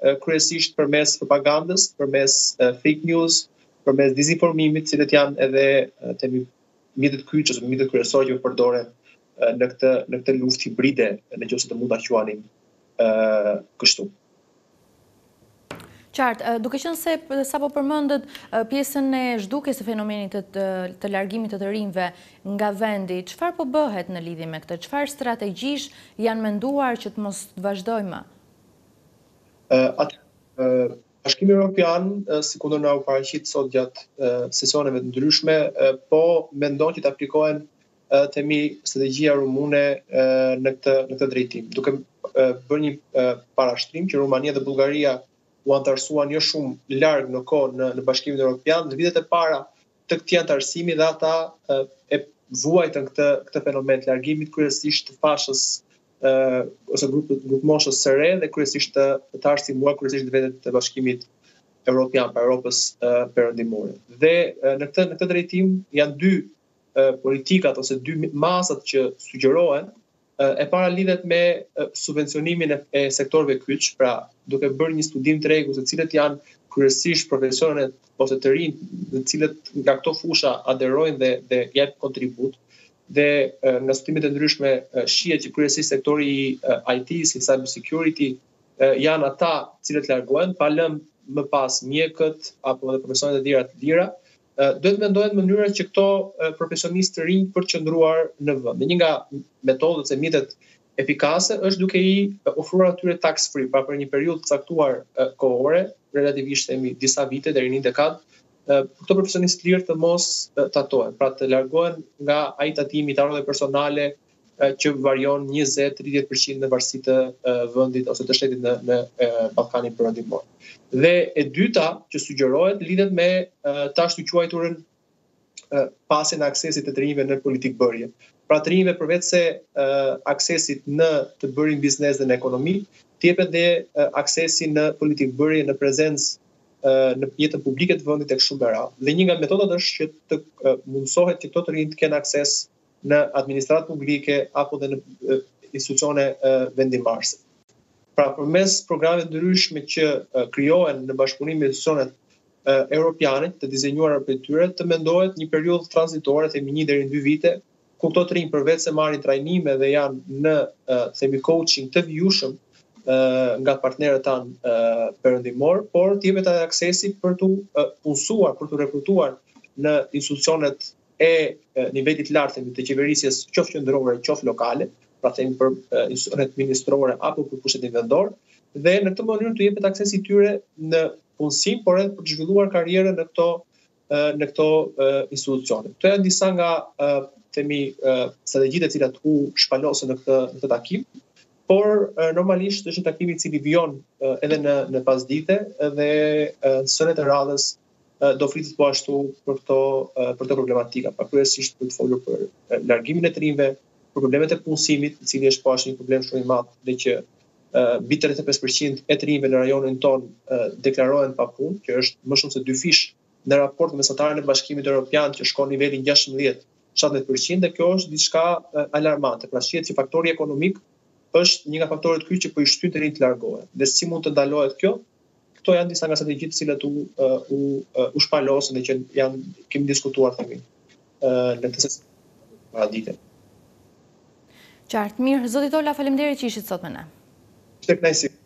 kryesisht përmes propagandës, përmes fake news, përmes dizinformimit, cilët janë edhe mjetet kyç ose mjetet kryesore që përdoren në këtë luftë hibride, nëse të mund ta quanim kështu. Qartë, duke qenë se sapo përmendët pjesën e zhdukjes së fenomenit të largimit të rinjve nga vendi, çfarë po bëhet në lidhje me këtë? Çfarë strategjish janë menduar që të mos vazhdojmë? Bashkimi Evropian, sikur na u paraqit sot gjatë sesioneve të ndryshme, po mendon që të aplikohen strategjia rumune në këtë drejtim, duke bërë një parashtrim që Rumania dhe Bullgaria u antarësuan jo shumë larg në kohë në Bashkimin Evropian, në vitet e para të këtij antarësimi dhe ata e vuajtën këtë fenomen të largimit kryesisht të fashës ose grup moshës së re dhe kryesisht të arsimuar kryesisht vetet të Bashkimit Evropian, pa Europës perëndimore. Dhe në këtë drejtim janë dy politikat ose dy masat që sugjerohen. E para lidhet me subvencionimin e sektorëve kyç, pra duke bërë një studim tregu se cilët janë kryesisht profesionet ose të rinj, të cilët nga këto fusha aderojnë dhe jep kontribut. Dhe nga studimet e ndryshme shihet që kryesisht sektori i IT-s, i cyber security janë ata cilët largohen, pa lënë më pas mjekët apo edhe profesionet e tjera të lira. Duhet mendohet mënyra që këto profesionistë të rinj përqendruar në vend. Një nga metodat e mjetet efikase është duke i ofruar atyre tax free, pra për një periudhë të caktuar kohore, relativisht disa vite deri në një dekadë, këto profesionistë të lirë të mos tatohen, pra të largohen nga ai tatimi të ardhurave personale që varion 20-30% në varësi të vendit ose të shtetit në Ballkanin Perëndimor. Dhe e dyta që sugjerohet lidhet me të ashtu quajturën pasjen e aksesit të rinjve në politikë bërje. Pra të rinjve përveç se aksesit në të bërin biznes dhe në ekonomi, të jepet dhe aksesi në politikë bërje, në prezencë në jetën publike të vendit tek shumë e radhë. Dhe një nga metodat është që të mundsohet që këto të rinj të kenë akses në administratë publike apo dhe në institucione vendimarrëse. Pra përmes programeve të ndryshme që krijohen në bashkëpunim me institucionet europiane të dizenjuara për tyre, të mendohet një periudhë tranzitore, themi 1 deri në 2 vite, ku këto të rinj përveç se marrin trajnime dhe janë në coaching të vijueshëm nga partnerët tanë perëndimor, por të jepet edhe aksesi për të punësuar, për të rekrutuar në institucionet e nivelit lartë të qeverisjes, qoftë qendrore, qoftë lokale, pra themi për institucionet ministrore apo për pushtetin vendor, dhe në këtë mënyrë të jepet aksesi tyre në punësim, por edhe për të zhvilluar karrierën në këto institucione. Këto janë disa nga strategjitë të cilat u shpalosen në këtë takim, por normalisht është një takim i cili vijon edhe në pasdite dhe sënet e radhës do flitet po ashtu për këto problematika, pa kryesisht për të folur për largimin e të rinjve, për problemet e punësimit, i cili është po ashtu një problem shumë i madh dhe që mbi 35% e të rinjve në rajonin ton deklarohen pa punë, që është më shumë se 2 fish në raport me mesatarin e Bashkimit Evropian që shkon nivelin 16-17%, dhe kjo është diçka alarmante. Pra shihet që faktori ekonomik është një nga faktorët kryes që po i shtyn të rinj të largohen. Dhe si mund të ndalohet kjo? Këto janë disa nga strategjitë cilat u shpalosen dhe që kemi diskutuar në këtë sesion paradite. Qartë, mirë, zoti Tola, faleminderit që ishit sot me ne. Ishte kënaqësi.